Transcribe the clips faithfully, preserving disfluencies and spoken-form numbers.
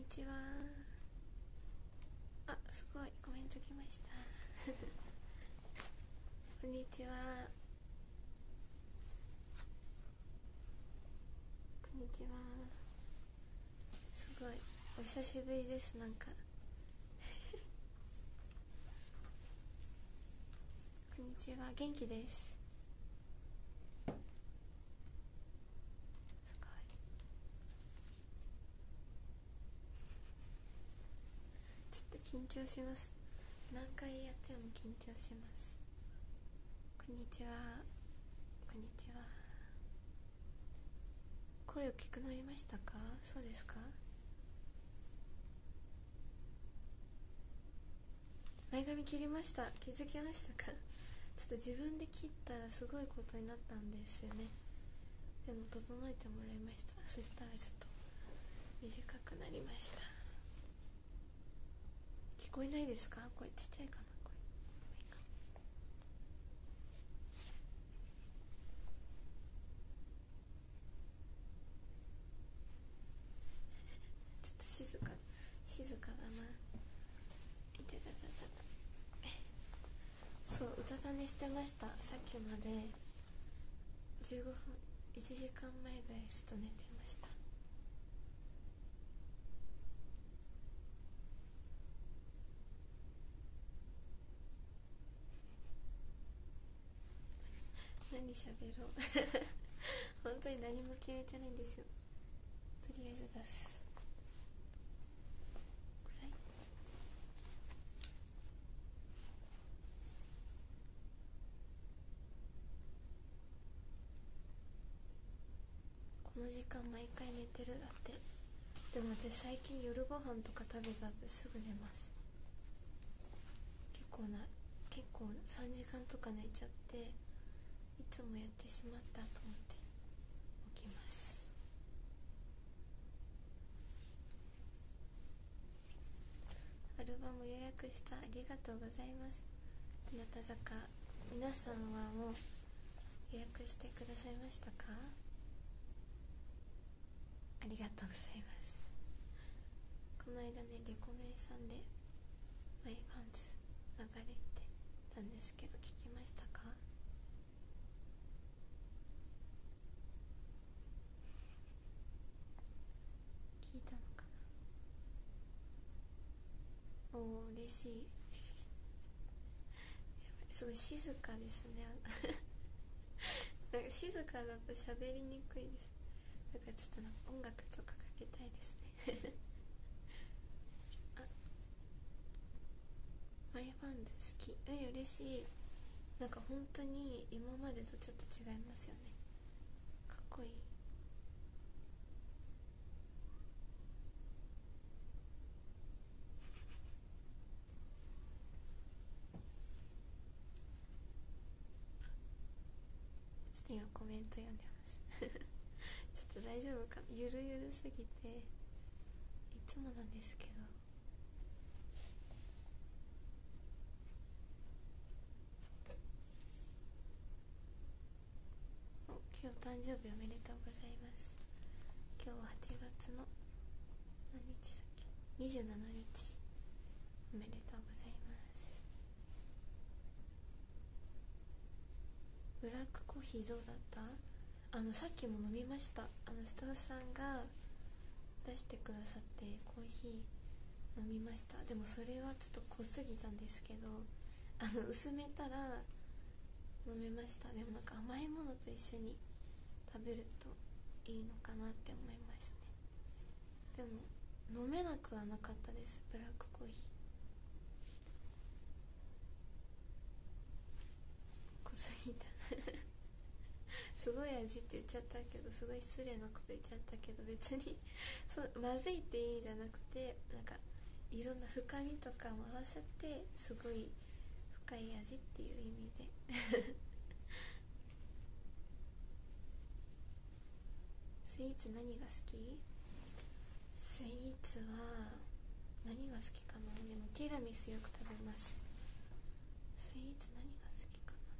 ちは。あ、すごいコメント来ましたこんにちは。こんにちは。すごいお久しぶりです。なんかこんにちは。元気です。すごい。ちょっと緊張します。何回やっても緊張します。こんにちは。こんにちは。声を聞くなりましたか？そうですか？前髪切りました。気づきましたか？ちょっと自分で切ったらすごいことになったんですよね。でも整えてもらいました。そしたらちょっと短くなりました。聞こえないですか？声ちっちゃいかな。声ちょっと静か静かだな。いたたたたた。そう、うたた寝してました。さっきまでじゅうごふん、いちじかんまえぐらいずっと寝てました。何しゃべろう本当に何も決めてないんですよ。とりあえず出すくらい。この時間毎回寝てるだって。でも私最近夜ご飯とか食べた後すぐ寝ます。結構な結構さんじかんとか寝ちゃって、いつもやってしまったと思って起きます。アルバム予約した。ありがとうございます。日向坂、皆さんはもう予約してくださいましたか？ありがとうございます。この間ね、レコメンさんでマイファンズ流れてたんですけど、聞きましたか？聞いたのかな。おー、嬉しいすごい静かですねなんか静かだと喋りにくいです。だからちょっとなんか音楽とかかけたいですねあ、マイファンズ好き。え、嬉しい。なんか本当に今までとちょっと違いますよね。かっこいい。ちょっと今コメント読んでますちょっと大丈夫かな。ゆるゆるすぎて、いつもなんですけど。お、今日誕生日おめでとうございます。今日ははちがつの何日だっけ、にじゅうしちにち。おめでとうございます。ブラックコーヒーどうだった？あのさっきも飲みました。あのスタッフさんが出してくださってコーヒー飲みました。でもそれはちょっと濃すぎたんですけど、あの薄めたら飲めました。でもなんか甘いものと一緒に食べるといいのかなって思いますね。でも飲めなくはなかったです、ブラックコーヒー。濃すぎたすごい味って言っちゃったけど、すごい失礼なこと言っちゃったけど、別にそうまずいって意味じゃなくて、なんかいろんな深みとかも合わせてすごい深い味っていう意味でスイーツ何が好き？スイーツは何が好きかな。でもティラミスよく食べます。スイーツ何が好きかな。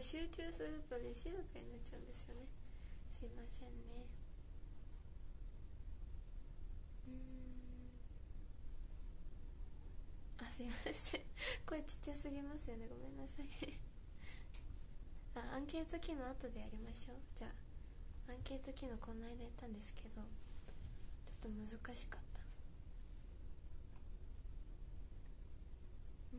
集中するとね静かになっちゃうんですよね。すいませんね。うーん、あ、すいません声ちっちゃすぎますよね、ごめんなさいあ、アンケート機能後でやりましょう。じゃあアンケート機能この間やったんですけどちょっと難しかった。うーん、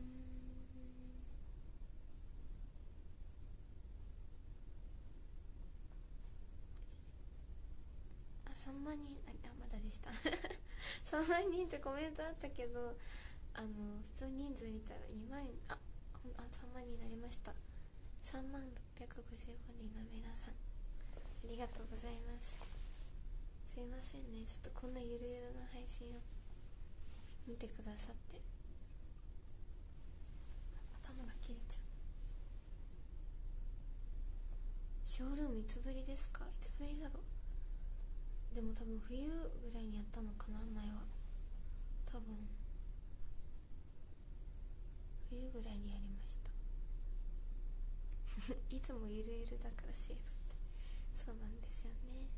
あ、さんまんにん、あ、あまだでしたさんまんにんってコメントあったけど、あの普通人数見たらにまん、ああさんまんにんになりました。さんまんろっぴゃくごじゅうごにんの皆さんありがとうございます。すいませんね、ちょっとこんなゆるゆるな配信を見てくださって頭が切れちゃう。ショールームいつぶりですか？いつぶりだろう。でも多分冬ぐらいにやったのかな、前は。多分冬ぐらいにやりましたいつもゆるゆるだからセーフってそうなんですよね。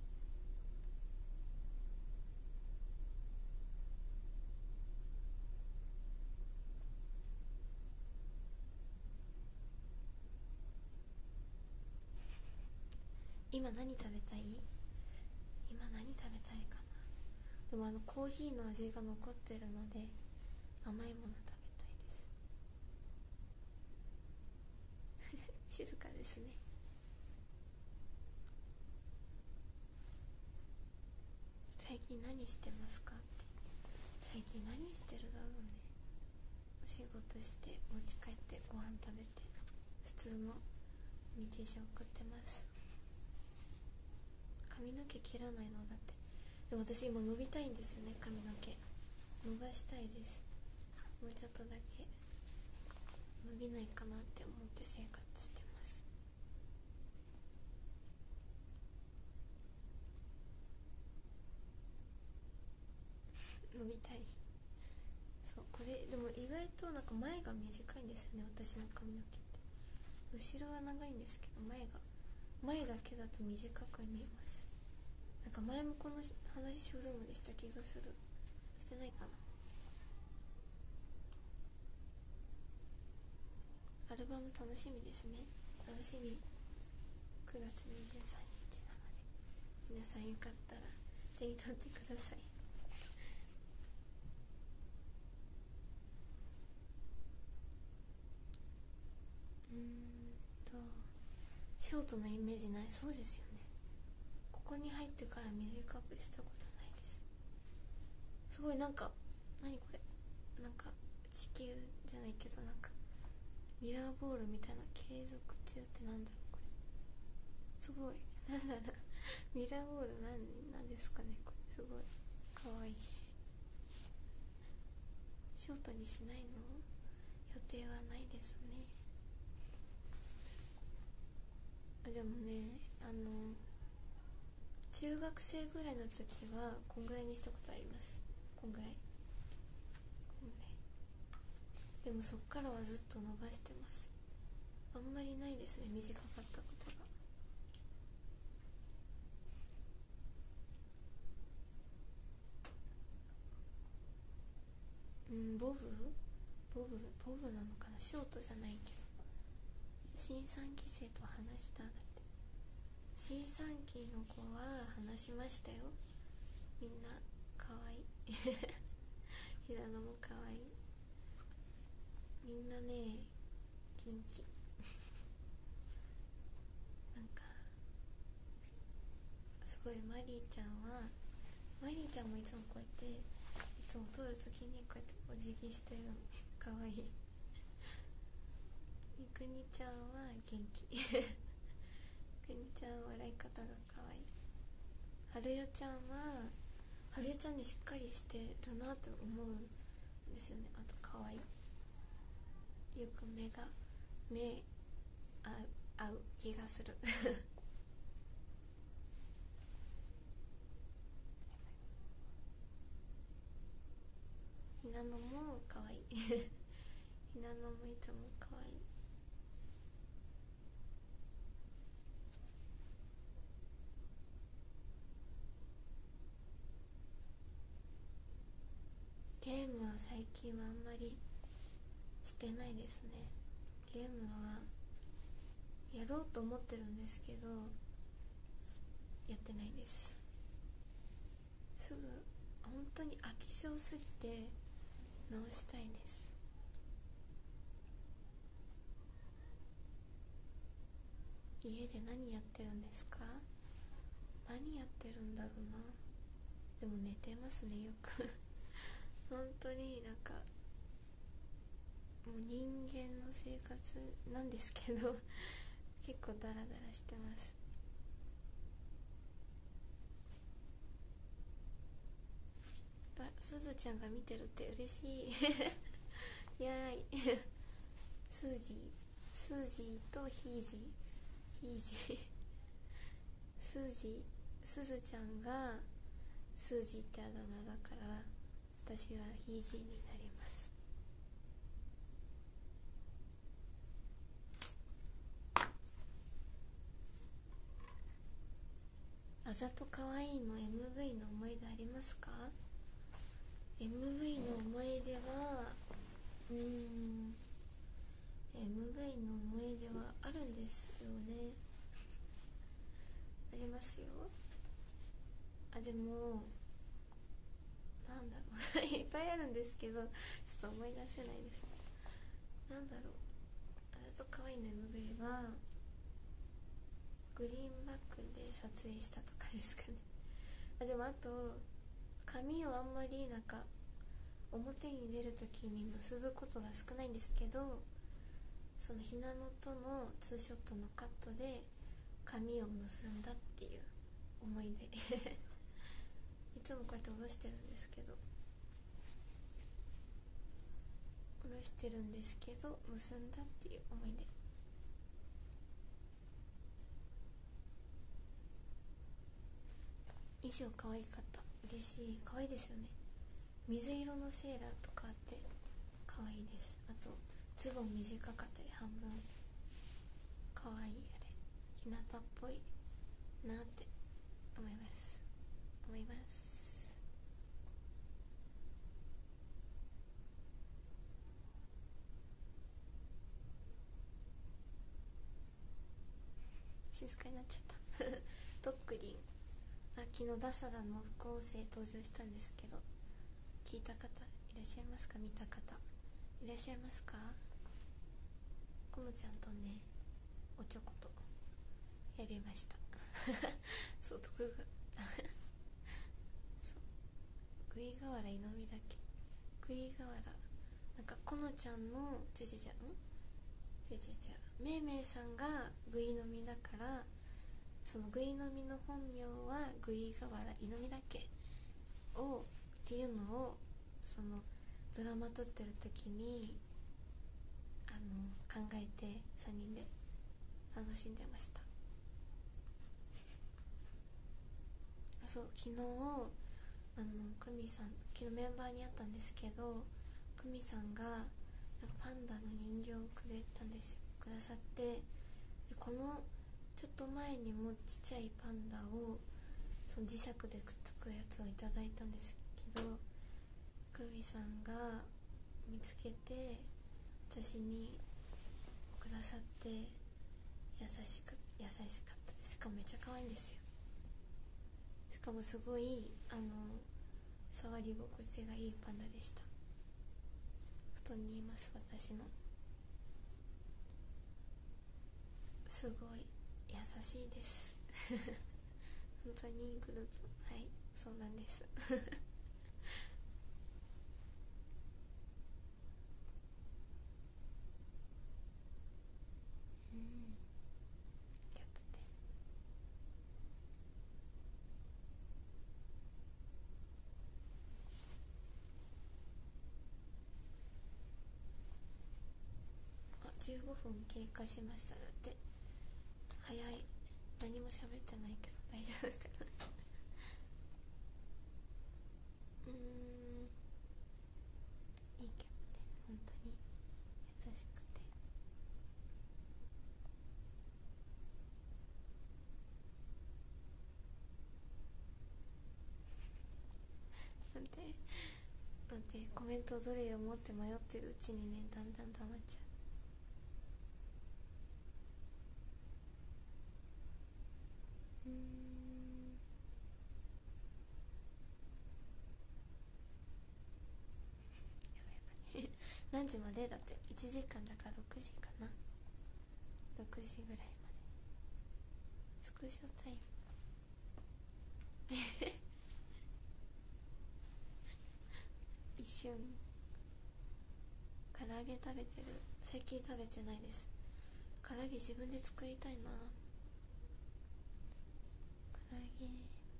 今何食べたい？今何食べたいかな。でもあのコーヒーの味が残ってるので甘いもの食べたいです静かですね。最近何してますかって。最近何してるだろうね。お仕事してお家帰ってご飯食べて普通の日常送ってます。髪の毛切らないのだって。でも私今伸びたいんですよね、髪の毛伸ばしたいです。もうちょっとだけ伸びないかなって思って生活してます。伸びたい。そう、これでも意外となんか前が短いんですよね、私の髪の毛って。後ろは長いんですけど前が前だけだと短く見えます。なんか前もこの話ショールームでした気がする。してないかな。アルバム楽しみですね。楽しみ。くがつにじゅうさんにちなので皆さんよかったら手に取ってください。うーんとショートのイメージない。そうですよね。ここに入ってから短くしたことないです。すごいなんか何これ、なんか地球じゃないけどなんかミラーボールみたいな。継続中ってなんだろうこれ。すごいなんだろうミラーボールなんなんですかねこれ。すごいかわいい。ショートにしないの？予定はないですね。あ、でもね、あの中学生ぐらいの時はこんぐらいにしたことあります。こんぐらいこんぐらいでもそっからはずっと伸ばしてます。あんまりないですね、短かったことが。うん、ボブボブボブなのかな。ショートじゃないけど新さんき生と話した。だって新さんきの子は話しましたよ。みんなかわいい平野もかわいい。みんなね元気なんかすごい。マリーちゃんはマリーちゃんもいつもこうやっていつも通るときにこうやってお辞儀してるのかわいい。みくにちゃんは元気みくにちゃん笑い方がかわいい。はるよちゃんははるよちゃんにしっかりしてるなと思うんですよね。あとかわいい。よく目が目あ合う気がするひなのもかわいいひなのもいつもかわいい。 最近はあんまりしてないですね。ゲームはやろうと思ってるんですけどやってないです。すぐ本当に飽き性すぎて直したいです。家で何やってるんですか？何やってるんだろうな。でも寝てますね、よく本当になんかもう人間の生活なんですけど結構ダラダラしてます。あ、すずちゃんが見てるって嬉しいやーいスージースージーとヒージーヒージースージーすずちゃんがスージーってあだ名だから私はヒージーになります。あざとかわいいの エムブイ の思い出ありますか？ エムブイ の思い出はうーん エムブイ の思い出はあるんですよね。ありますよ。あ、でもなんだろういっぱいあるんですけどちょっと思い出せないです。なんだろう、あざとかわいいの エムブイ はグリーンバックで撮影したとかですかねあ、でもあと髪をあんまりなんか表に出るときに結ぶことが少ないんですけど、そのひなのとのツーショットのカットで髪を結んだっていう思い出いつもこうやって下ろしてるんですけど下ろしてるんですけど結んだっていう思い出。衣装可愛かった。嬉しい。可愛いですよね。水色のセーラーとかあって可愛いです。あとズボン短かったり半分可愛い。あれ日向っぽいなって思います思います静かになっちゃったとっくりん、あ、昨日ダサダの副音声登場したんですけど聞いた方いらっしゃいますか？見た方いらっしゃいますか？このちゃんとねおちょことやりましたそう徳がそう食い瓦いのみだけ食い瓦なんかこのちゃんのじゃじゃじゃんじゃじゃじゃめいめいさんがぐいのみだからそのぐいのみの本名はぐい瓦いのみだけをっていうのをそのドラマ撮ってる時にあの考えてさんにんで楽しんでました。あ、そう昨日あの久美さん昨日メンバーに会ったんですけど久美さんがなんかパンダの人形をくれたんですよくださって、でこのちょっと前にもちっちゃいパンダをその磁石でくっつくやつをいただいたんですけど久美さんが見つけて私にくださって優しく優しかったです。しかもめっちゃ可愛いんですよ。しかもすごいあの触り心地がいいパンダでした。布団にいます私の。すごい優しいです本当にいいグループ。はい、そうなんですうん、キャプテンあじゅうごふん経過しました。だって早い。何も喋ってないけど大丈夫かなうーん、いいキャプテン本当に優しくて待って待ってコメ弁当どれを持って迷ってるうちにね、だんだん溜まっちゃう。うーんやばいやばい何時までだっていちじかんだからろくじかな、ろくじぐらいまでスクショタイム一瞬唐揚げ食べてる。最近食べてないです。唐揚げ自分で作りたいな。唐揚げ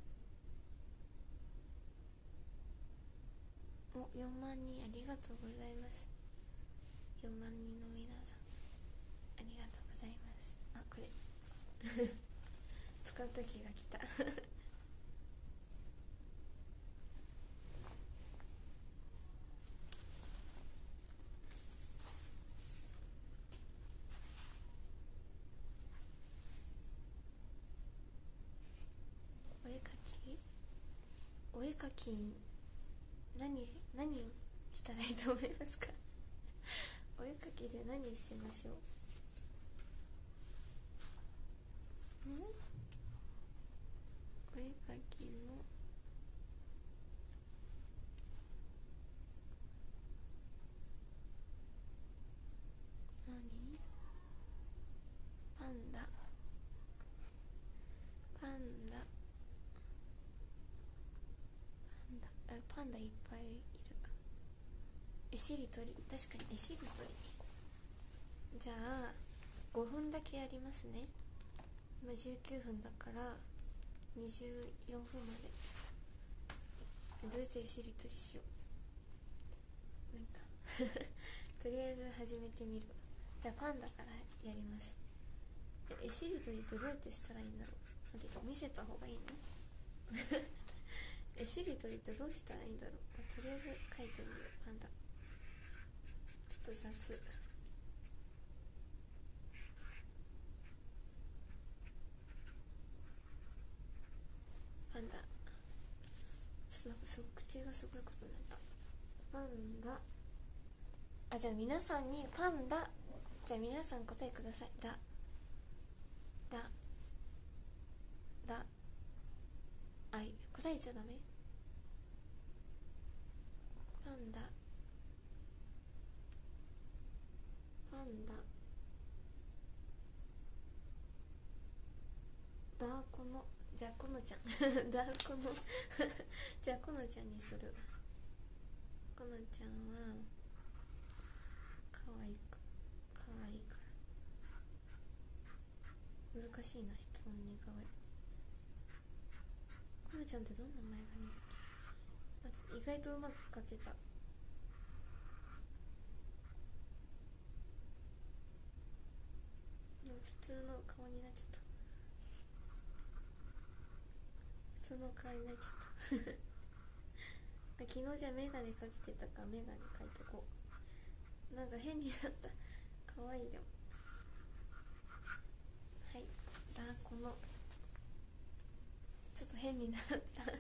およんまんにんありがとうございます。よんまんにんの皆さんありがとうございます。あ、これ使う時が来たお絵かきお絵かき何何したらいいと思いますかお絵かきで何しましょう。んお絵かきの何パンダパンダパンダあパンダいっぱいいる。えしりとり、確かにえしりとり。じゃあごふんだけやりますね。今じゅうきゅうふんだからにじゅうよんふんまで。どうやってえしりとりしよう。なんかとりあえず始めてみる。じゃあパンダからやります。ええしりとりってどうやってしたらいいんだろう。待って見せた方がいいのえしりとりってどうしたらいいんだろう。とりあえず書いてみる。パンダちょっと雑。パンダちょっとなんかすごい口がすごいことになった。パンダあ、じゃあ皆さんにパンダ、じゃあ皆さん答えください。だだだあい答えちゃダメ。パンダパンダだこのじゃあこのちゃんだこのじゃあこのちゃんにする。このちゃんはかわいいかかわいいから難しいな質問にかわいい。このちゃんってどんな前髪だっけ。意外とうまく描けた。普通の顔になっちゃった。普通の顔になっちゃった昨日じゃメガネかけてたからメガネかいとこう。なんか変になった。かわいい。でもはいだこのちょっと変になっただ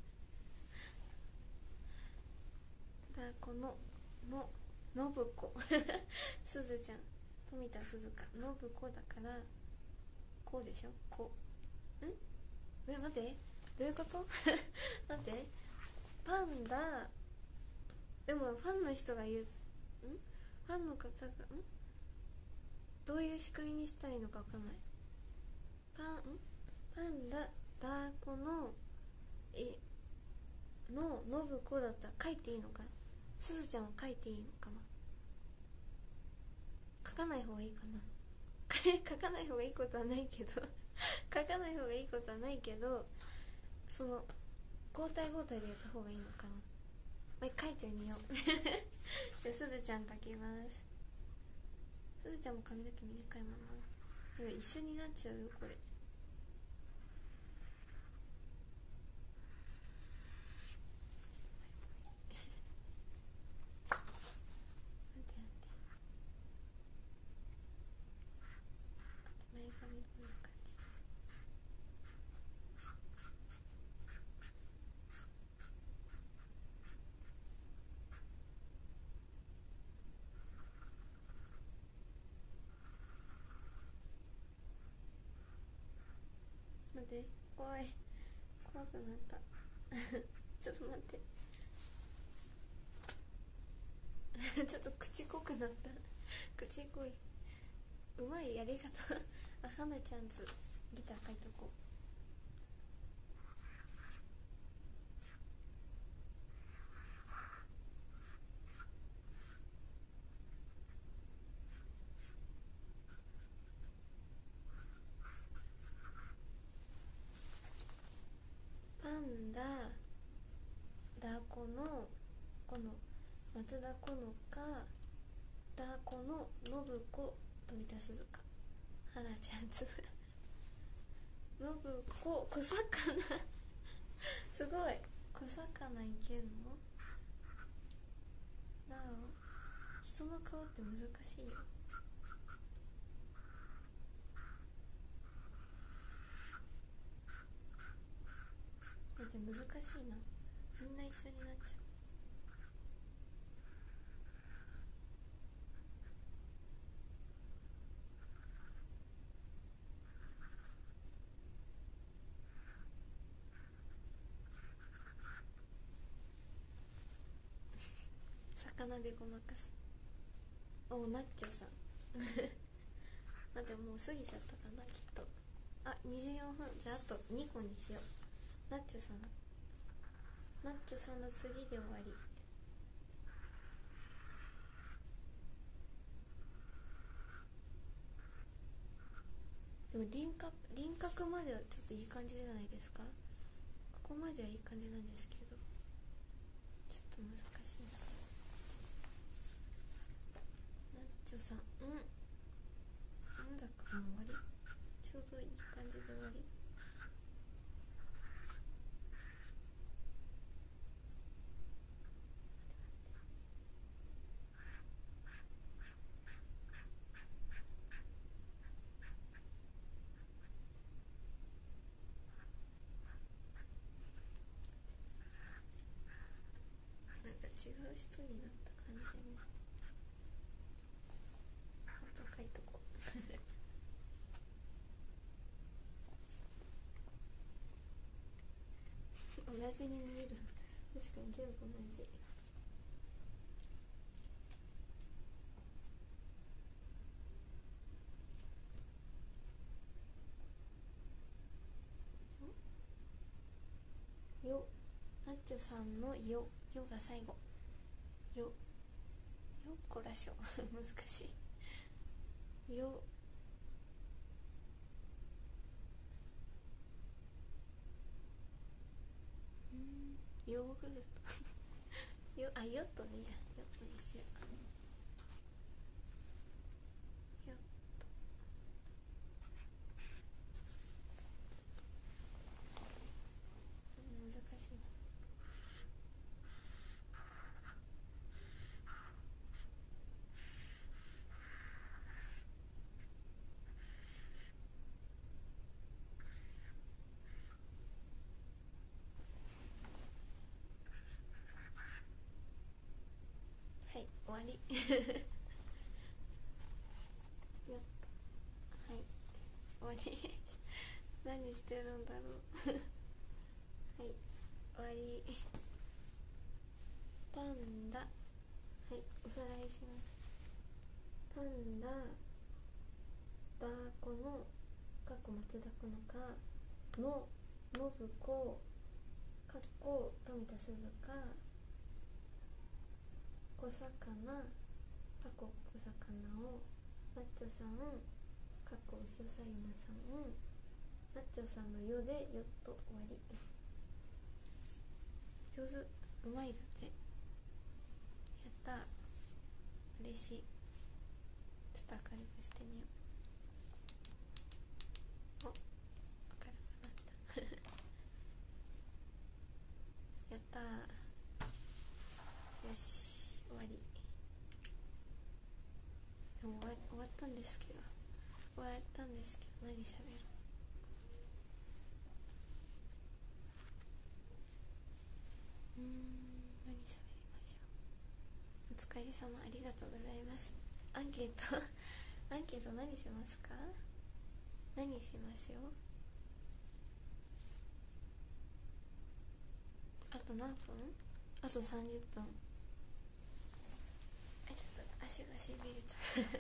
このののぶこすずちゃん富田すずかのぶこだからこうでしょ。こうんえ待ってどういうこと待ってパンダでもファンの人が言うんファンの方がんどういう仕組みにしたらいいのか分かんない。パンパンダだこのえののぶこだったら書いていいのかな。すずちゃんは書いていいのかな。書かない方がいいかな書かない方がいいことはないけど書かない方がいいことはないけどその交代交代でやった方がいいのかな。まあ、書いてみようじゃあすずちゃん書きます。すずちゃんも髪の毛短いもんな。だから一緒になっちゃうよこれ。 で怖い、怖くなったちょっと待ってちょっと口濃くなった口濃い。うまい、ありがとうあかなちゃんつギター書いとこう。パンダダコのこの松田好花ダコの信子富田鈴香花ちゃんつ信子小魚すごい、小魚いけるの。なお人の顔って難しいよ。だって難しいな、みんな一緒になっちゃう。魚でごまかす。お、ナッチョさん待って、もう過ぎちゃったかなきっと。あ、にじゅうよんふん、じゃああとにこにしよう。ナッチョさんナッチョさんの次で終わり。でも輪郭輪郭まではちょっといい感じじゃないですか。ここまではいい感じなんですけど、ちょっと難しいな。ナッチョさん、うんなんだかもう終わり、ちょうどいい感じで終わり。なんか違う人になった感じに。あと書いとこう同じに見える、確かに全部同じ。よ、ナッチョさんのよ、よが最後。よ、よっこらしょ難しい。よ、んヨーグルトよ、あ、ヨットでいいじゃん、ヨットにしよう。ヨット、難しいな。はい、終わりよっと、はい、終わり何してるんだろうはい、終わり。パンダ、はい、おさらいします。パンダダコのかっこ松田好花の信子かっこ富田鈴香小魚かっこ小魚をナッチョさんかっこ牛尾さゆなさんナッチョさんのよでよっと終わり。上手、うまいだって。やったー、嬉しい。ちょっと明るくしてみよう。お、明るくなったやったー、よし終わり。でも終わ終わったんですけど終わったんですけど何しゃべる。うーん何しゃべりましょう。お疲れ様、ありがとうございます。アンケートアンケート何しますか。何しますよ。 あと何分？あとさんじゅっぷん。え、ちょっと足がしびれた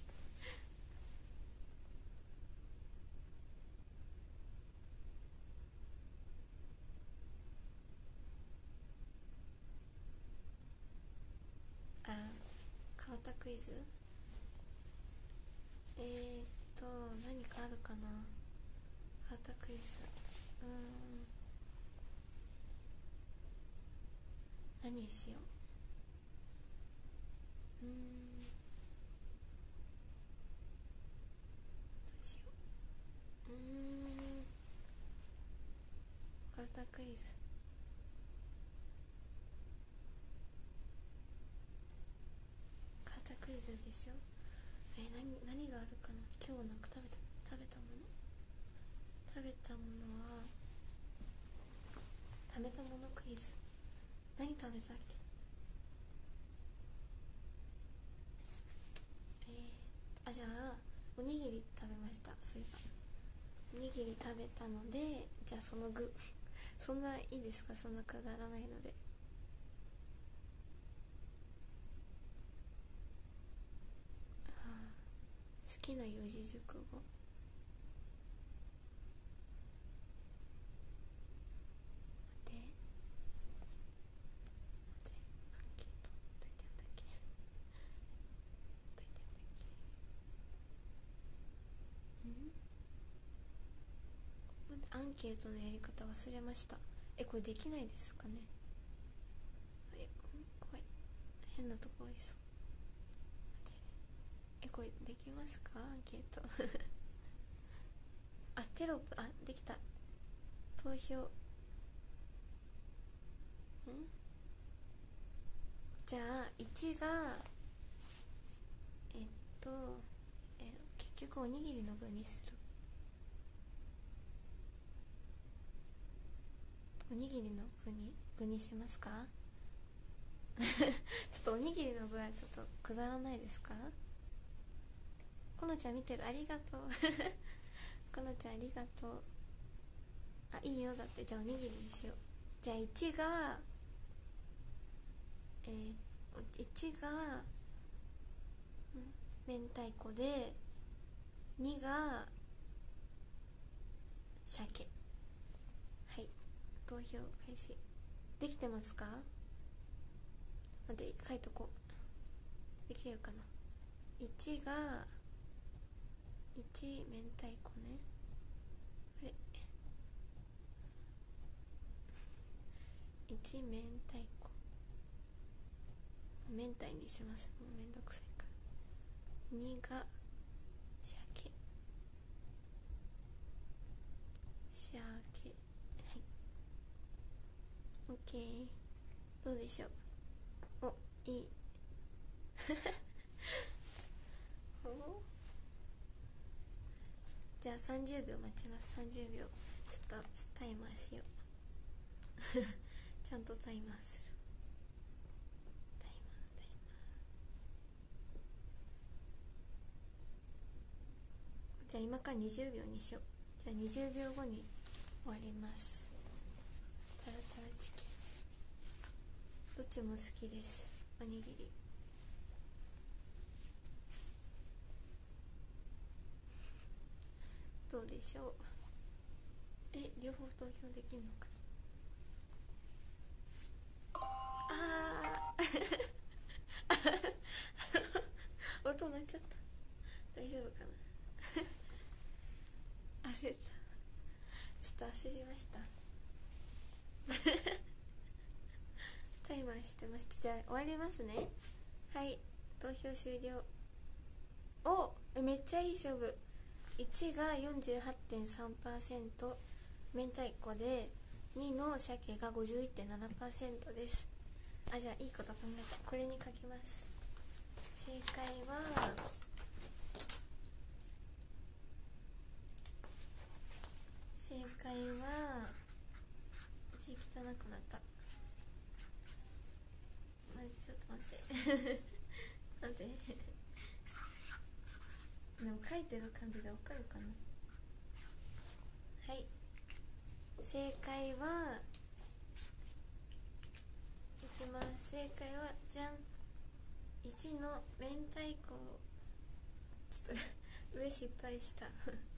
あ、変わったクイズ。えーっと何かあるかな。変わったクイズ。うーん、何にしよう。うーん、どうしよう。うーん、変わったクイズ。変わったクイズでしょ。えー、何何があるかな。今日なんか食べた食べたもの食べたものは食べたものクイズ。何食べたっけ。えー、あ、じゃあおにぎり食べました。そういえばおにぎり食べたので、じゃあその具そんないいですか、そんなくだらないので。あ、好きな四字熟語。で、で、アンケートどうやってやったっけ、どうやってやったっけ。ん、アンケートのやり方忘れました。え、これできないですかね。え、怖い、変なとこ多いそう。え、これできますか、アンケートあ、テロップ、あ、できた。投票。ん、じゃあいちがえっとえ結局おにぎりの具にする。おにぎりの具に具にしますかちょっとおにぎりの具はちょっとくだらないですか。このちゃん見てる、ありがとうこのちゃんありがとう。あ、いいよ、だって。じゃあおにぎりにしよう。じゃあいちがえー、いちが、うん、明太子で、にが鮭。はい、投票開始。できてますか。待って、書いとこう。できるかな。いちがいち明太子ね。あれ、いち明太子、明太にします、もうめんどくさいから。にが鮭。鮭、はい、オッケー。どうでしょう。お、いいお、じゃあさんじゅうびょう待ちます。さんじゅうびょう。ちょっとタイマーしようちゃんとタイマーする。タイマータイマー。じゃあ今からにじゅうびょうにしよう。じゃあにじゅうびょうごに終わります。タラタラチキン、どっちも好きです。おにぎり。どうでしょう。え、両方投票できるのかな。あー音鳴っちゃった。大丈夫かな焦った。ちょっと焦りましたタイマーしてました。じゃあ終わりますね。はい、投票終了。お、めっちゃいい勝負。いちが よんじゅうはちてんさんパーセント 明太子で、にの鮭が ごじゅういってんななパーセント です。あ、じゃあいいこと考えた。これに書きます。正解は正解は字汚くなった。まちょっと待って待ってでも書いてる感じでわかるかな。はい、正解はきます。正解はじゃん、いちの明太子。ちょっと上失敗した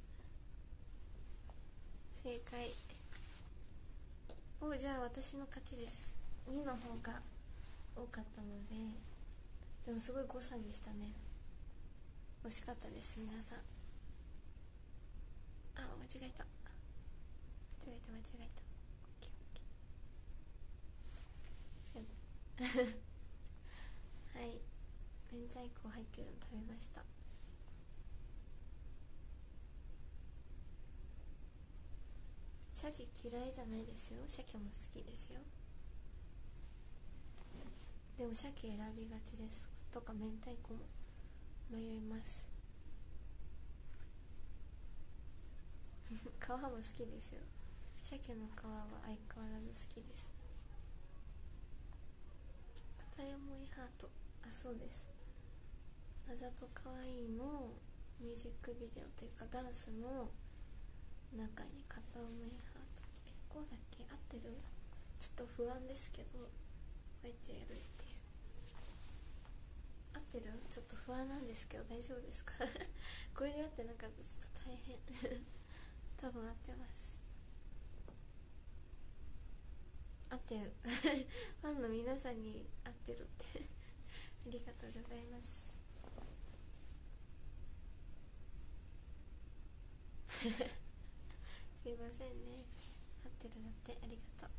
正解。お、じゃあ私の勝ちです。にの方が多かったので。でもすごい誤差でしたね。惜しかったです皆さん。あ、間違えた間違えた間違えた。オッケーオッケーはい、明太子入ってるの食べました。鮭嫌いじゃないですよ。鮭も好きですよ。でも鮭選びがちですとか明太子も迷います皮も好きですよ。鮭の皮は相変わらず好きです。片思いハート、あ、そうです。あざとかわいいのミュージックビデオというかダンスの中に片思いハートって、え、こうだっけ、合ってる？ちょっと不安ですけど、こうやってやるっていう、合ってる？ちょっと不安なんですけど大丈夫ですかこれで合ってなかったらちょっと大変多分合ってます。合ってるファンの皆さんに合ってるってありがとうございますすいませんね、合ってるだって、ありがとう。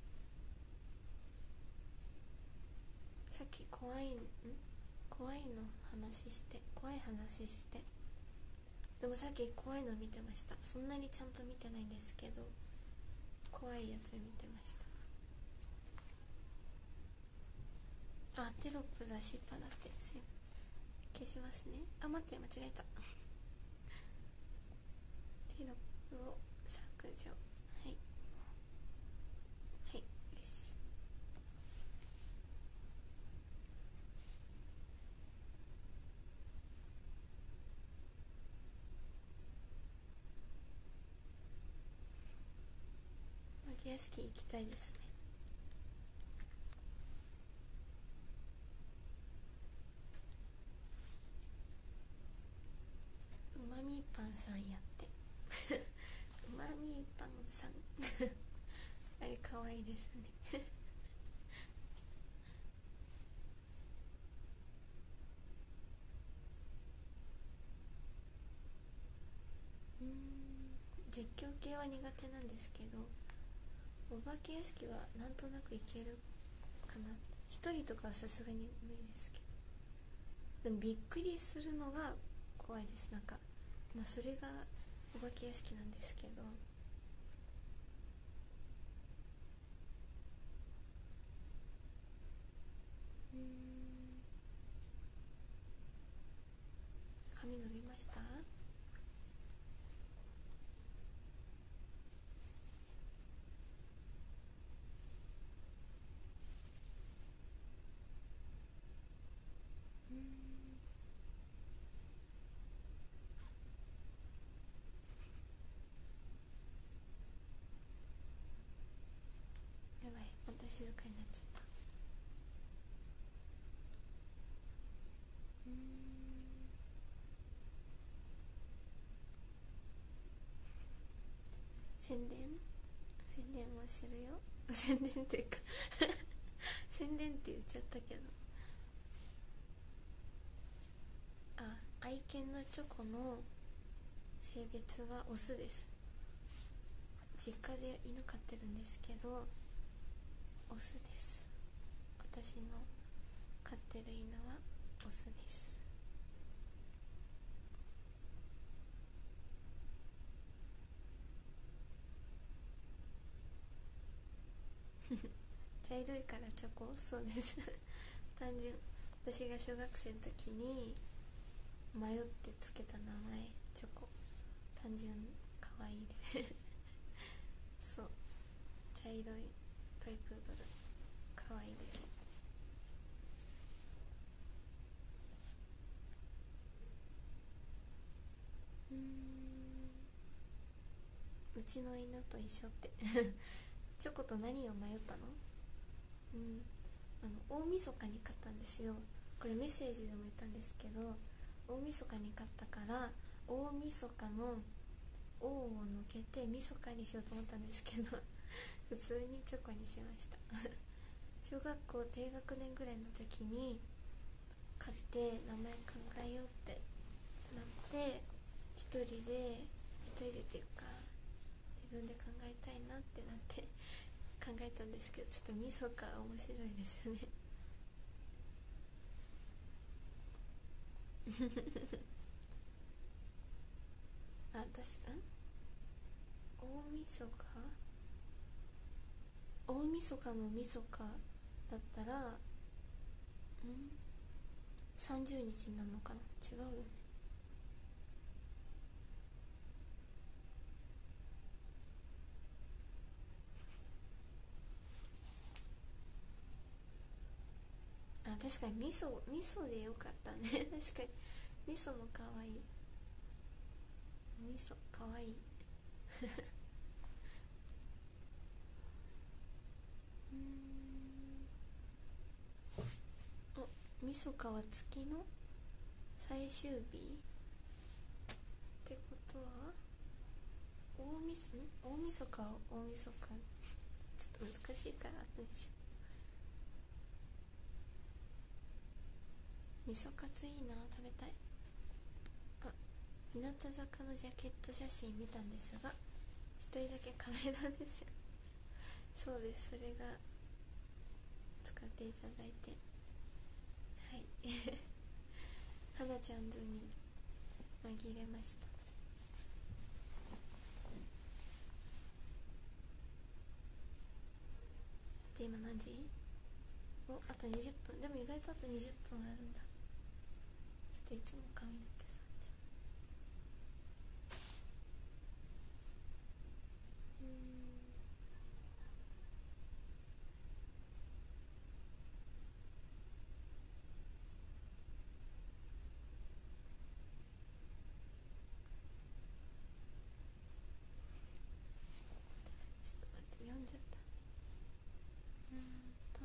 さっき怖いん怖いの話して、怖い話して、でもさっき怖いの見てました。そんなにちゃんと見てないんですけど怖いやつ見てました。あ、テロップだしっぱだって。消しますね。あ、待って、間違えたテロップを削除。はいはい、よし。お化け屋敷行きたいですね。うまみパンさんやってうまみパンさんあれかわいいですねうーん、実況系は苦手なんですけど、お化け屋敷はなんとなくいけるかな。一人とかはさすがに無理ですけど、でもびっくりするのが怖いです。なんか、まあ、それがお化け屋敷なんですけど、うーん、髪伸びました？うーん、やばい、また静かになっちゃった。うーん、宣伝宣伝もするよ宣伝っていうか宣伝って言っちゃったけど、あ、愛犬のチョコの性別はオスです。実家で犬飼ってるんですけどオスです。私の飼ってる犬はオスです茶色いからチョコ、そうです単純、私が小学生の時に迷ってつけた名前チョコ、単純かわいいでそう、茶色いトイプードルかわいいです。うーん、うちの犬と一緒ってチョコと何を迷ったの？うん、 あの大晦日に買ったんですよ。これメッセージでも言ったんですけど、大晦日に買ったから大晦日の「お」をのけてみそかにしようと思ったんですけど普通にチョコにしました小学校低学年ぐらいの時に買って名前考えようってなって、一人で一人でっていうか自分で考えたいなってなって考えたんですけど、ちょっとみそか面白いですよねあ、確かに大晦日大晦日のみそかだったらんさんじゅうにちになるのかな、違うよね。あ、確かに味噌味噌でよかったね確かに味噌もかわいい、味噌かわいいうーん、お、味噌かは月の最終日ってことは大みそ大晦日は大晦日、ちょっと難しいから何でしょう。味噌カツいいな、食べたい。あ、日向坂のジャケット写真見たんですが、一人だけカメラ目線そうです、それが使っていただいて、はい花ちゃん図に紛れました。で今何時？お、あとにじゅっぷん。でも意外とあとにじゅっぷんあるんだ。ちょっといつも髪の毛さんじゃう。うーん、ちょっと待って、読んじゃった。うーんと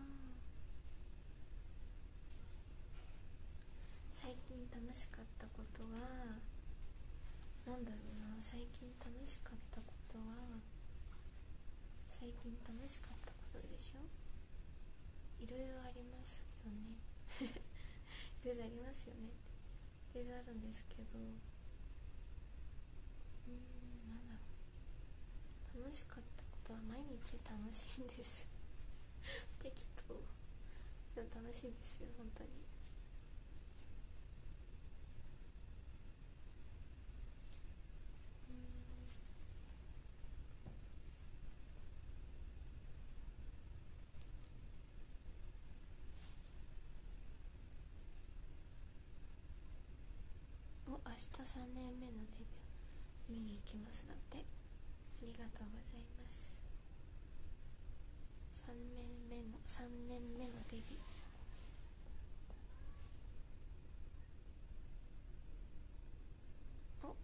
最近楽しかったことはなんだろうな。最近楽しかったことは最近楽しかったことでしょ。いろいろありますよねいろいろありますよねっていろいろあるんですけど、うーん、なんだろう。楽しかったことは毎日楽しいんです適当。でも楽しいですよ本当に。うーん、お、明日さんねんめのデビュー見に行きますだって。ありがとうございます。さんねんめのさんねんめのデビュー。お、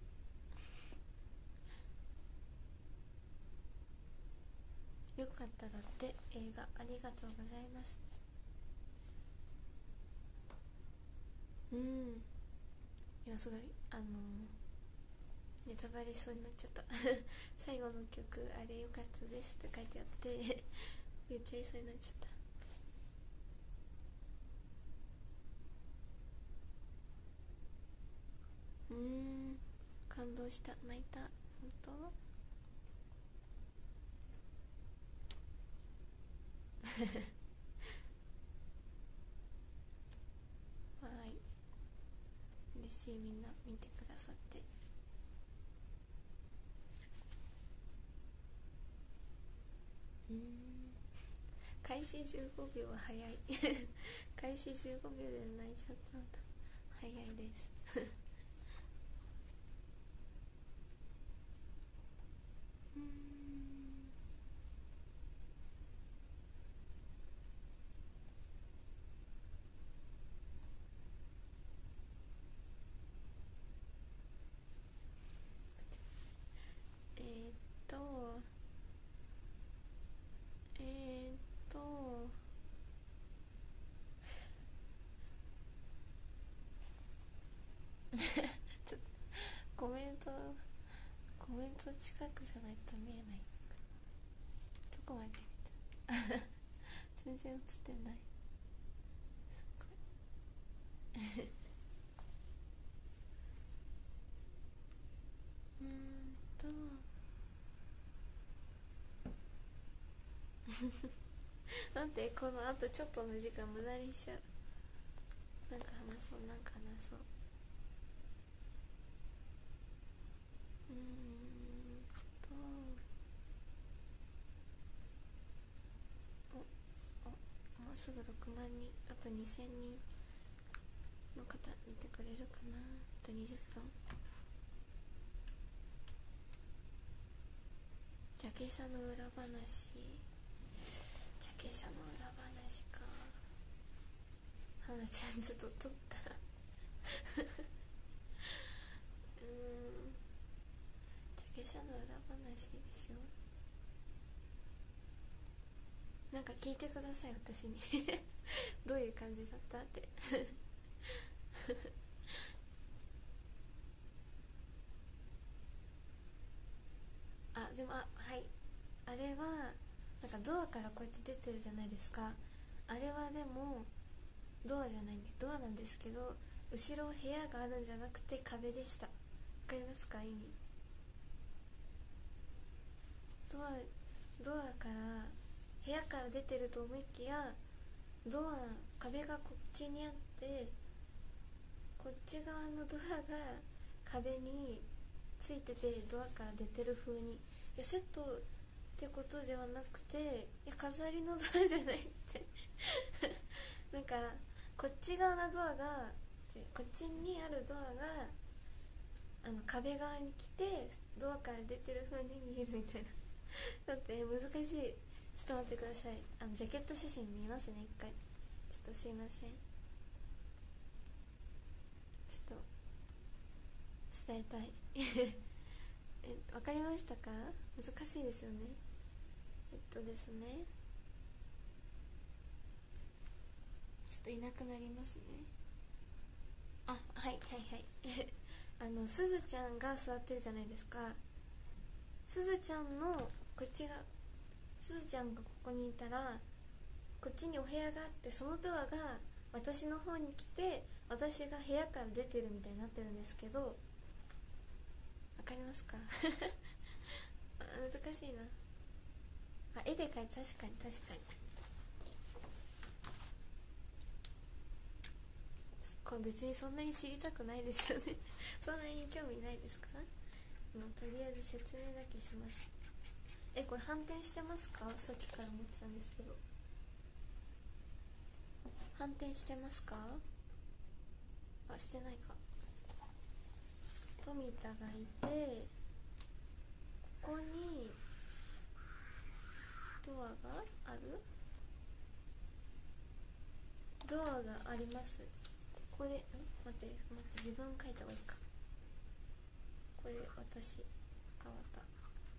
よかっただって。映画ありがとうございます。うん、今すごいあのネタバレしそうになっちゃった最後の曲あれ良かったですって書いてあって言っちゃいそうになっちゃった。うーん、感動した、泣いた。本当わーい、嬉しい、みんな見てくださって。うーん、開始じゅうごびょうは早い開始じゅうごびょうで泣いちゃったんだ。早いですうーん、えー、っとえー、っとちょっとコメントコメント近くじゃないと見えない。どこまで見た全然映ってない。すごいうーんとなんでこのあとちょっとの時間無駄にしちゃう。なんか話そうなんか話そう。うーんとおおもうすぐろくまんにん、あとにせんにんの方見てくれるかな。あとにじゅっぷん。ジャケ写の裏話、ジャケ写の裏話か。はなちゃんずっと撮ったうーんジャケ写の裏話でしょ。なんか聞いてください私にどういう感じだったってあでもあはいあれはなんかドアからこうやって出てるじゃないですか。あれはでもドアじゃないんでドアなんですけど、後ろ部屋があるんじゃなくて壁でした。わかりますか意味。ドアドアから部屋から出てると思いきや、ドア壁がこっちにあって、こっち側のドアが壁についててドアから出てる風に、いやセットってことではなくて、いや飾りのドアじゃないってなんかこっち側のドアがこっちにあるドアがあの壁側に来てドアから出てる風に見えるみたいなだって難しい。ちょっと待ってください。あのジャケット写真見ますね一回。ちょっとすいません。ちょっと伝えたいえ、わかりましたか。難しいですよね。えっとですねちょっといなくなりますね。あ、はいはいはいあのすずちゃんが座ってるじゃないですか。すずちゃんのこっちがすずちゃんがここにいたら、こっちにお部屋があって、そのドアが私の方に来て私が部屋から出てるみたいになってるんですけど、わかりますか難しいなあ。絵で描いて確かに確かにこれ別にそんなに知りたくないですよねそんなに興味ないですか。もうとりあえず説明だけします。え、これ反転してますか。さっきから思ってたんですけど、反転してますか。あ、してないか。富田がいて、ここにドアがある。ドアがあります。これん待って待って自分書いた方がいいか。これ私変わった。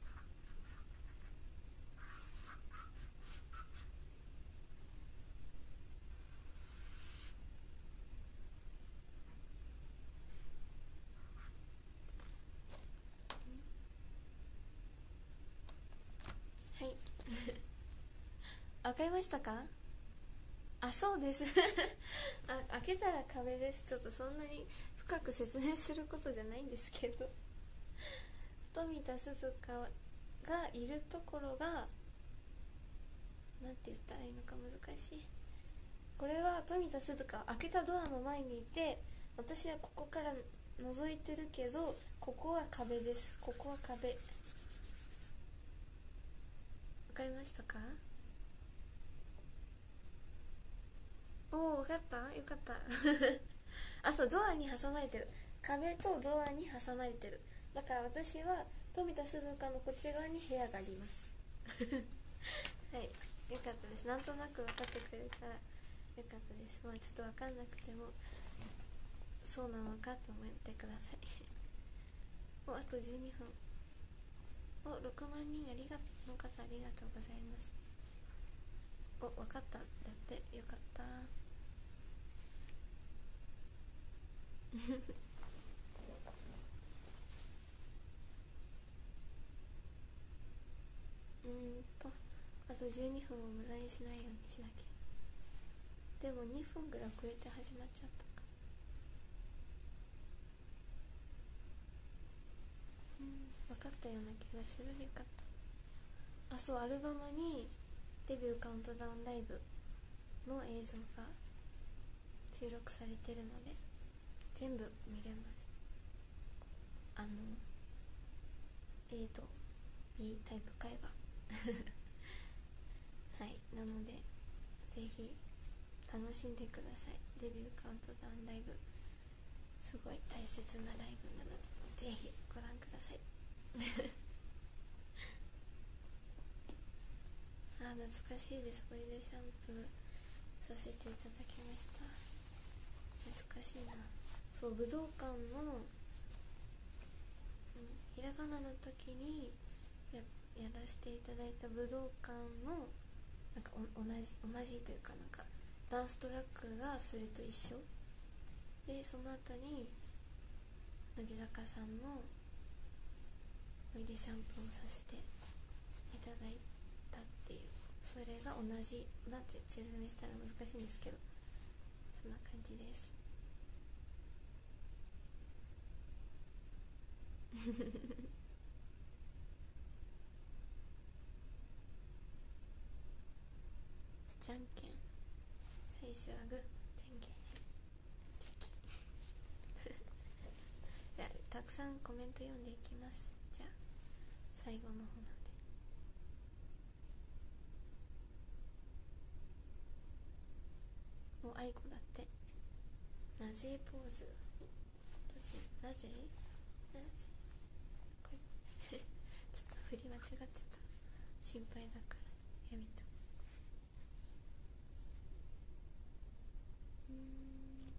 はいわかりましたか。あ、そうですあ、開けたら壁です。ちょっとそんなに深く説明することじゃないんですけど富田鈴香がいるところがなんて言ったらいいのか難しい。これは富田鈴香開けたドアの前にいて、私はここから覗いてるけど、ここは壁です。ここは壁。わかりましたか。おお、分かった。よかったあ、そう、ドアに挟まれてる。壁とドアに挟まれてる。だから私は富田鈴香のこっち側に部屋がありますはい、よかったです。なんとなく分かってくれたらよかったです。まあちょっと分かんなくてもそうなのかと思ってくださいお、あとじゅうにふん。お、ろくまんにんありがの方ありがとうございます。お、分かっただってよかったとじゅうにふんを無駄にしないようにしなきゃ。でもにふんぐらい遅れて始まっちゃったか。うん、分かったような気がする。よかった。あ、そう、アルバムにデビューカウントダウンライブの映像が収録されてるので全部見れます。あの A と B タイプ買えばはい、なのでぜひ楽しんでください。デビューカウントダウンライブすごい大切なライブなのでぜひご覧くださいあ、懐かしいです。オイルシャンプーさせていただきました。懐かしいな。そう、武道館の、うん、ひらがなの時に や, やらせていただいた武道館のなんかお同じ同じというか、なんかダンストラックがそれと一緒で、その後に乃木坂さんのオイルシャンプーをさせていただいたっていう、それが同じなんて説明したら難しいんですけど、そんな感じですじゃんけん、最初はグー、じゃんけんチョキじゃあたくさんコメント読んでいきます。じゃあ最後の方なんで。もう愛子だって。なぜポーズ、なぜなぜこれちょっと振り間違ってた。心配だからやめと。うーん、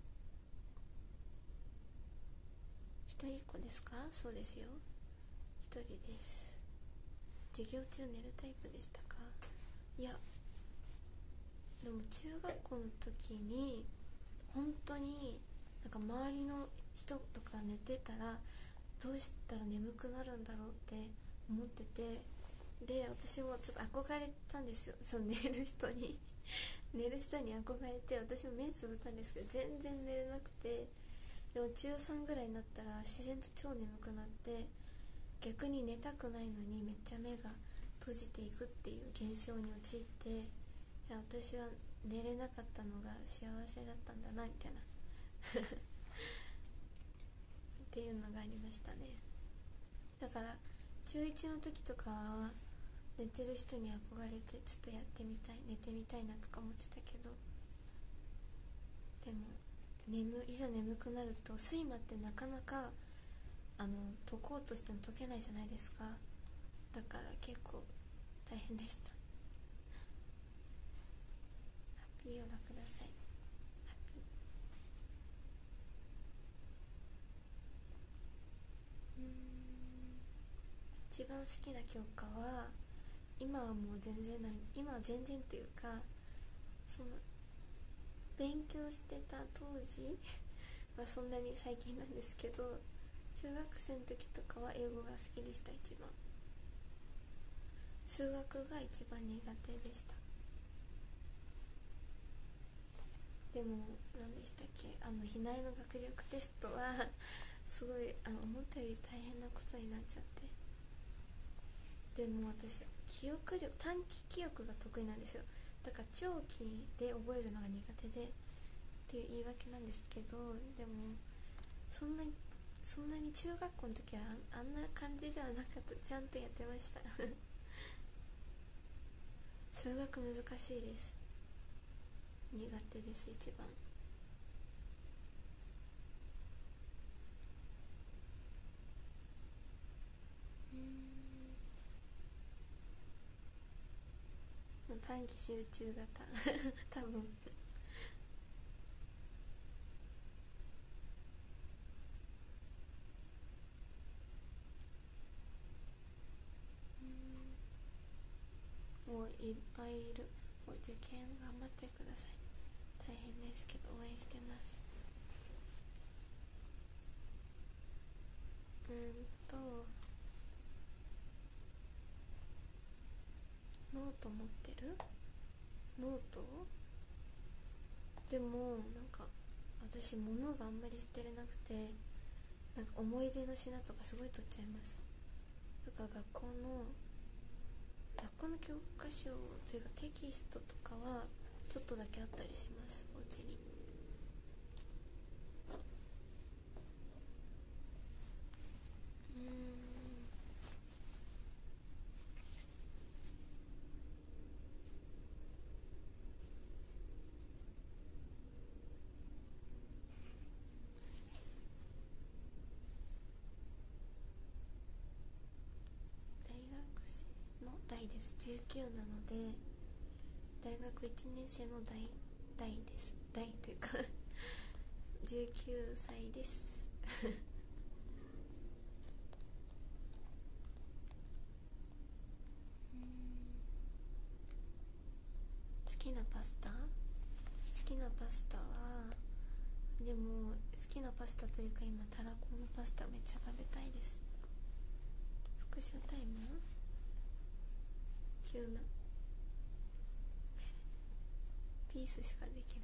一人っ子ですか？そうですよ、一人です。授業中寝るタイプでしたか？いや、でも中学校の時に本当になんか周りの人とか寝てたらどうしたら眠くなるんだろうって思ってて、で私もちょっと憧れたんですよ、その寝る人に寝る人に憧れて、私も目つぶったんですけど全然寝れなくて、でも中さんぐらいになったら自然と超眠くなって、逆に寝たくないのにめっちゃ目が閉じていくっていう現象に陥って、いや私は寝れなかったのが幸せだったんだなみたいなっていうのがありましたね。だから中いちの時とかは寝てる人に憧れてちょっとやってみたい、寝てみたいなとか思ってたけど、でも眠いざ眠くなると睡魔ってなかなかあの解こうとしても解けないじゃないですか。だから結構大変でした。ハッピーオーラください。ハッピー。うーん、一番好きな教科は、今はもう全然なん今は全然というか、その勉強してた当時はそんなに最近なんですけど、中学生の時とかは英語が好きでした。一番数学が一番苦手でした。でも何でしたっけ、あの比内の学力テストはすごいあの思ったより大変なことになっちゃって、でも私記憶力短期記憶が得意なんですよ。だから長期で覚えるのが苦手でっていう言い訳なんですけど、でもそんなにそんなに中学校の時はあんな感じではなかった。ちゃんとやってました数学難しいです。苦手です。一番うーん、短期集中型多分もういっぱいいる。お受験頑張ってください。大変ですけど応援してます。うーんとノーと思ってるノート。でもなんか私物があんまり捨てれなくて、なんか思い出の品とかすごい取っちゃいます。だから学校の学校の教科書というかテキストとかはちょっとだけあったりします、お家に。うーん大学生の代です。じゅうきゅうなので大学いちねん生の代代です代というかじゅうきゅうさいです好きなパスタ好きなパスタは、でも好きなパスタというか今たらこのパスタめっちゃ食べたいです。スクショタイム急なピースしかできない。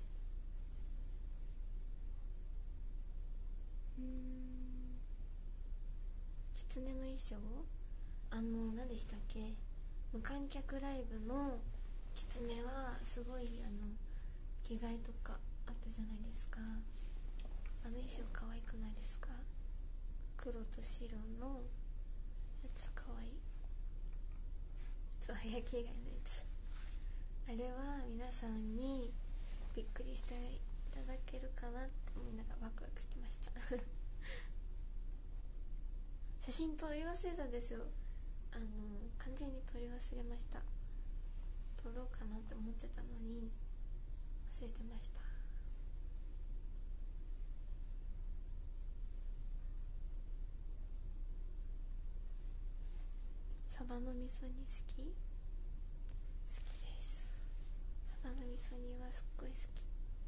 うーん狐の衣装、あの何でしたっけ、無観客ライブの狐はすごいあの着替えとかあったじゃないですか。あの衣装可愛くないですか？黒と白のやつ可愛い。そう、早着替えのやつ。あれは皆さんにびっくりしていただけるかなって思いながらワクワクしてました写真撮り忘れたんですよ。あの完全に撮り忘れました。撮ろうかなって思ってたのに忘れてました。サバの味噌煮好き？好きです。サバの味噌煮はすっごい好き。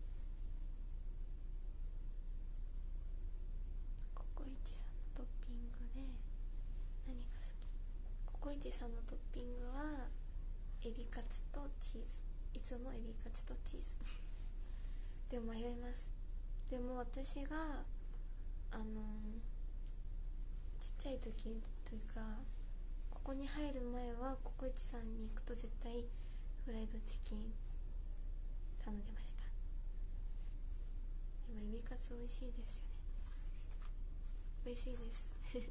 ココイチさんのトッピングで何が好き？ココイチさんのトッピングはエビカツとチーズ。いつもエビカツとチーズでも迷います。でも私があのちっちゃい時というかここに入る前はココイチさんに行くと絶対フライドチキン頼んでました。今エビカツ美味しいですよね。美味しいですニ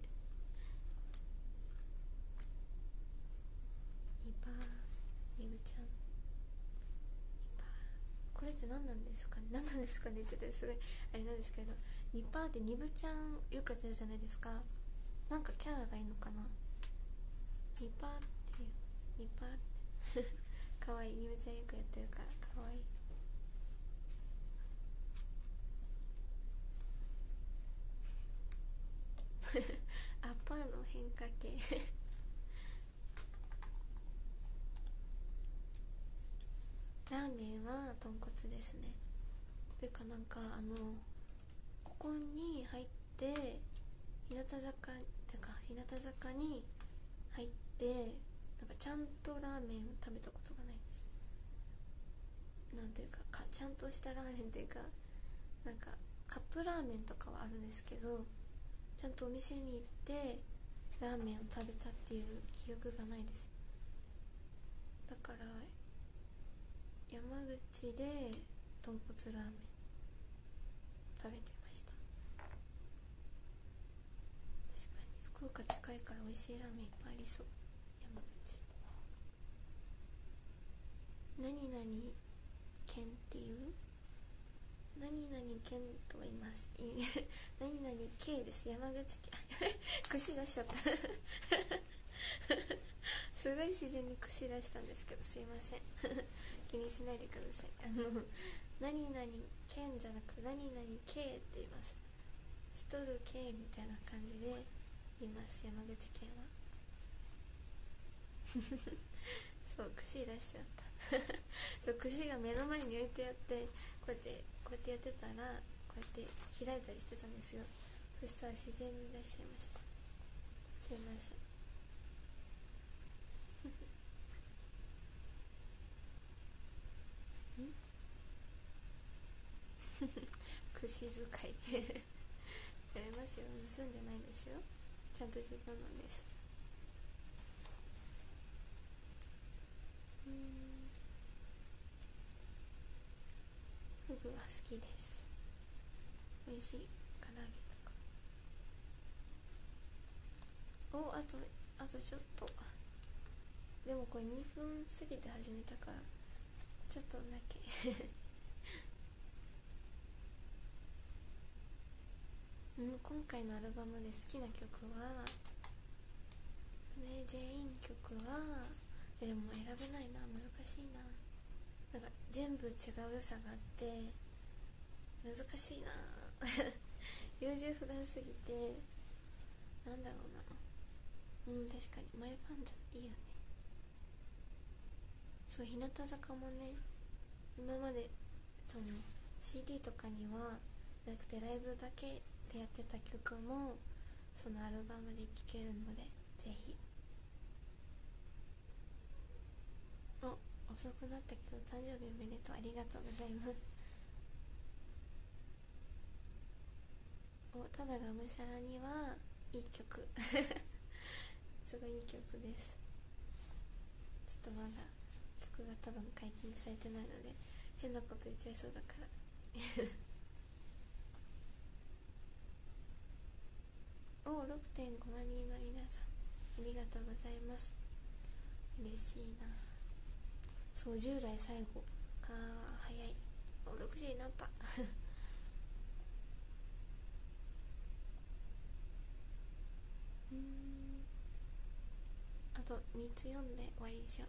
パーニブちゃん、ニパー、これって何なんですかね、何なんですかねって言ってすごいあれなんですけど、ニパーってニブちゃんよくやってるじゃないですか。なんかキャラがいいのかな、ニパーっていう、ニパーってかわいい。ニブちゃんよくやってるからかわいいアパーの変化系ラーメンは豚骨ですね。というかなんかあのここに入って日向坂ってか日向坂に入ってなんかちゃんとラーメンを食べたことがないです。なんていうか、かちゃんとしたラーメンというか、なんかカップラーメンとかはあるんですけど、ちゃんとお店に行ってラーメンを食べたっていう記憶がないです。だから山口で豚骨ラーメン食べてました。確かに福岡近いから美味しいラーメンいっぱいありそう。山口何々県っていう何々県と言います。何々県です。山口県串出しちゃったすごい自然に串出したんですけどすいません気にしないでください。あの何々県じゃなく何々県って言います。しとる県みたいな感じで言います、山口県はそう串出しちゃったそう串が目の前に置いてあってこうやってこうやってやってたらこうやって開いたりしてたんですよ。そしたら自然に出しちゃいました。すいません串使いやりますよ。盗んでないですよ。ちゃんと自分のです。うん、フグは好きです。美味しい。唐揚げとか。お、あとあとちょっと。でもこれにふん過ぎて始めたからちょっとだけうん、今回のアルバムで好きな曲はね、全員曲はでも選べないな、難しいな。なんか全部違う良さがあって難しいな優柔不断すぎて、なんだろうな。うん、確かにマイファンズいいよね。そう、日向坂もね、今までその シーディー とかにはなくてライブだけでやってた曲もそのアルバムで聴けるので、ぜひ。お、遅くなったけど誕生日おめでとう。ありがとうございます。お、ただがむしゃらにはいい曲すごいいい曲です。ちょっとまだ曲が多分解禁されてないので変なこと言っちゃいそうだからお、ろくてんごまん人の皆さんありがとうございます。嬉しいな。そう、じゅう代最後か。早い。お、ろくじになったうーん、あとみっつ読んで終わりにしよう。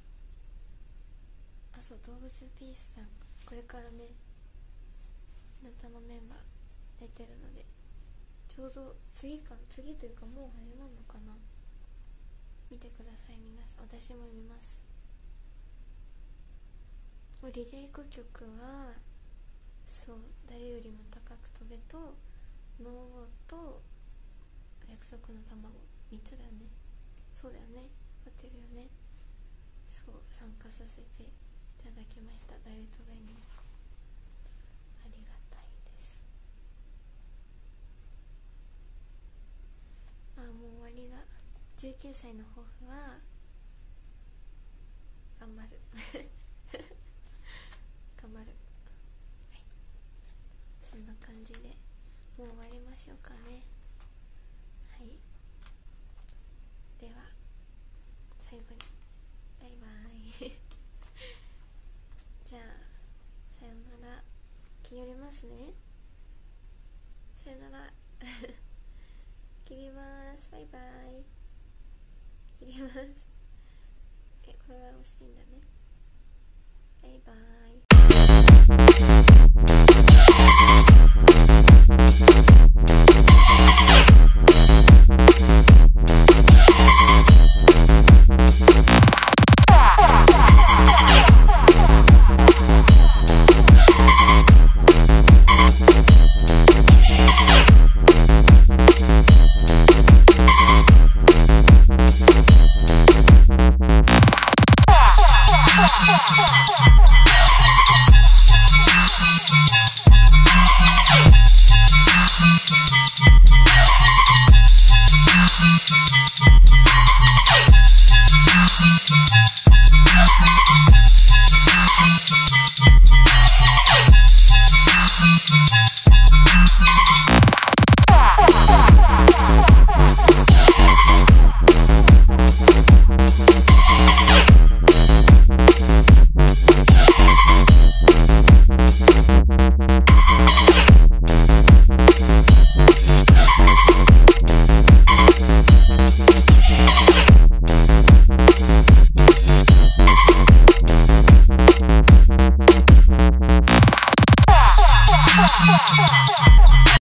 あ、そう、動物ピースさんこれからね日向のメンバー出てるので、ちょうど次か次というかもう始まるのかな。見てください皆さん。私も見ます。リテイク曲はそう、誰よりも高く飛べとノーゴーと約束の卵、みっつだよね。そうだよね、合ってるよね。そう、参加させていただきました。誰とがにもありがたいです。あ、もう終わりだ。じゅうきゅうさいの抱負は頑張る頑張る。はい、そんな感じでもう終わりましょうかね。はい、では最後にバイバイじゃあさよなら。気寄りますね。さよなら切ります。バイバイ。切ります。え、これは押していいんだね。バイバイ。